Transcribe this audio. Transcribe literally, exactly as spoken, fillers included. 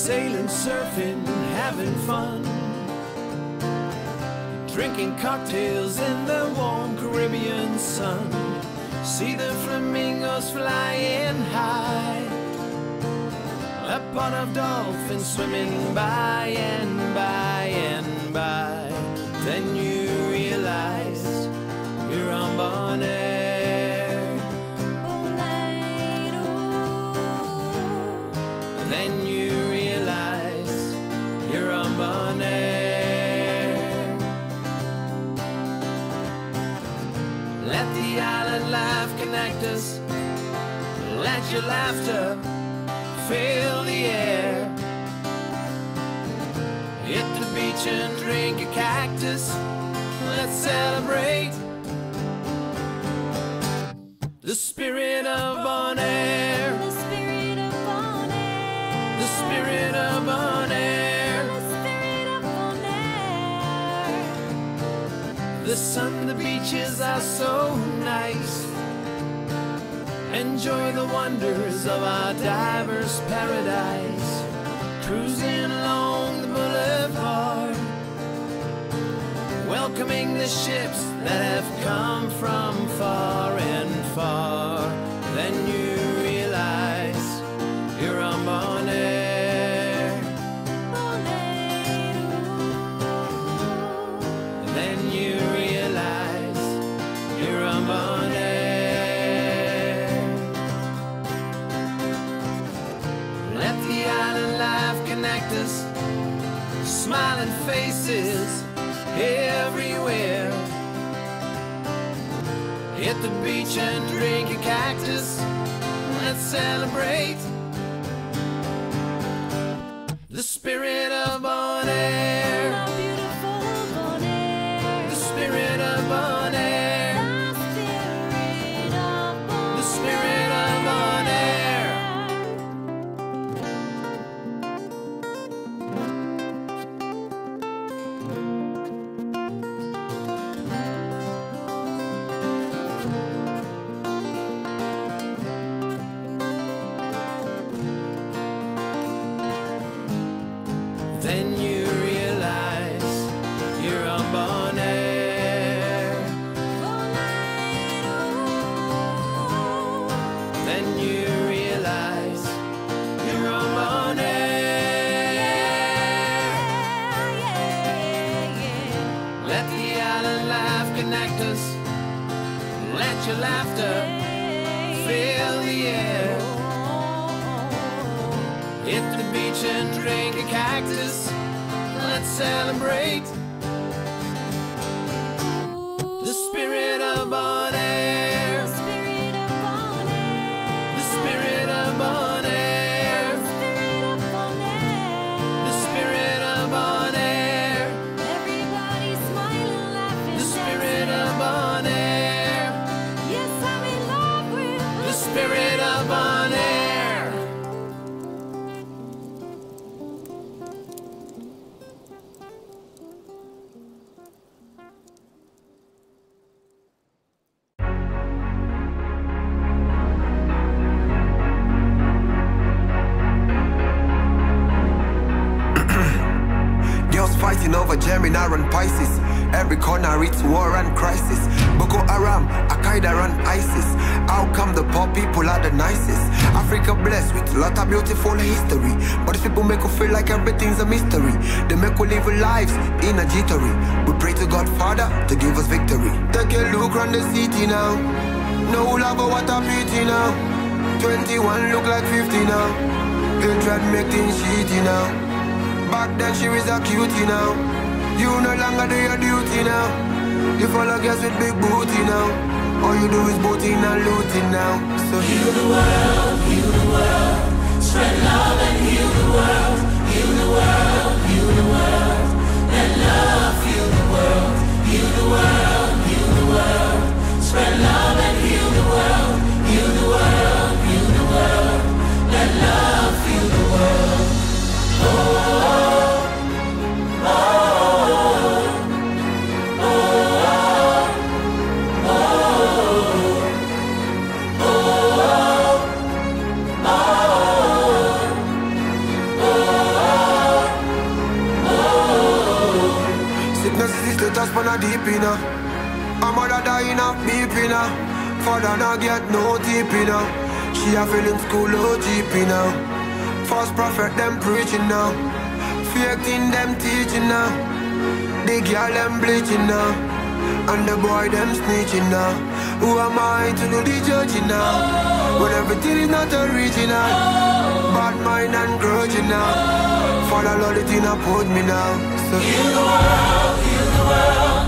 sailing, surfing, having fun, drinking cocktails in the warm Caribbean sun. See the flamingos flying high, a pot of dolphins swimming by and by and by. Then you realize you're on Bonaire. Then you realize you're on Bonaire. Let the island life connect us. Let your laughter fill the air. Hit the beach and drink a cactus. Let's celebrate the spirit of Bonaire. The spirit of Bonaire. The spirit of Bonaire. The spirit of Bonaire. The sun, the beaches are so nice. Enjoy the wonders of our diverse paradise. Cruising along the boulevard, welcoming the ships that have come from far and far. Then you realize you're on Bonaire. Then you realize you're on Bonaire. Let the island life connect us. Smiling faces everywhere. Hit the beach and drink a cactus. Let's celebrate the spirit of Bonaire. The beautiful Bonaire. The spirit of Bonaire. The spirit of Bonaire. The spirit of Bonaire. Then you realize you're on Bonaire. Then you realize you're on Bonaire. Let the island life connect us. Let your laughter fill the air. Hit the beach and drink a cactus. Let's celebrate the spirit of Bonaire. The spirit of Bonaire. The spirit of Bonaire. The spirit of The spirit of Bonaire. Bonaire. Everybody smiling, laughing. The spirit of Bonaire. Yes, I'm in love with The spirit of Bonaire. Girls fighting over Gemini and Pisces. Every corner it's war and crisis. Boko Haram, Al-Qaeda and ISIS. How come the poor people are the nicest? Africa blessed with a lot of beautiful history, but these people make you feel like everything's a mystery. They make you live lives in a jittery. We pray to God Father to give us victory. Take a look around the city now. No love, what a pity now. twenty-one look like fifty now. Hatred make things shitty now. Back then she was a cutie now. You no longer do your duty now. You follow girls with big booty now. All you do is boating and looting now. So heal the world, heal the world. Spread love and heal the world. Heal the world, heal the world. Let love heal the world. Heal the world, heal the world. Spread love and heal the world. Heal the world, heal the world. Let love heal the world. Oh, oh, oh, oh, oh, oh, oh, oh, oh. youth a spun a deep in her. A mother dying of beeping her. Father not get no deep in her. She a feeling school O G P now. False prophet them preaching now. Fake thing them teaching now. The girl them bleaching now. And the boy them snitching now. Who am I to do the judging now? When everything is not original. Bad mind and grudging now. Father Lord it in a put me now. So heal the world, heal the world.